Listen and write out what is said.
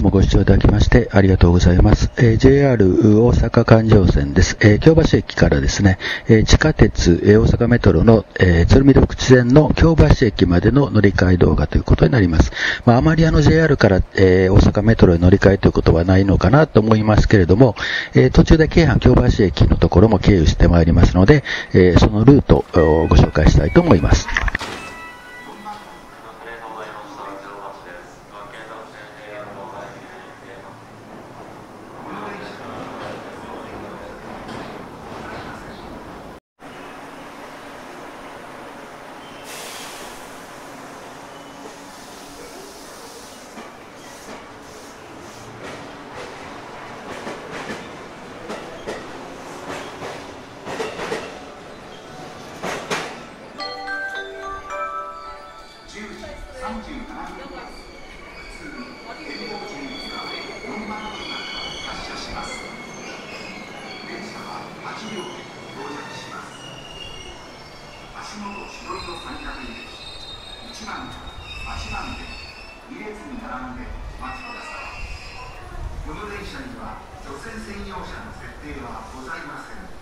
もご視聴いただきましてありがとうございます。JR 大阪環状線です。京橋駅からですね、地下鉄、大阪メトロの、鶴見緑地線の京橋駅までの乗り換え動画ということになります。あまりJR から、大阪メトロへ乗り換えということはないのかなと思いますけれども、途中で京阪京橋駅のところも経由してまいりますので、そのルートをご紹介したいと思います。 足元白色三角入れ1番から8番で2列に並んで待ちください。この電車には女性専用車の設定はございません。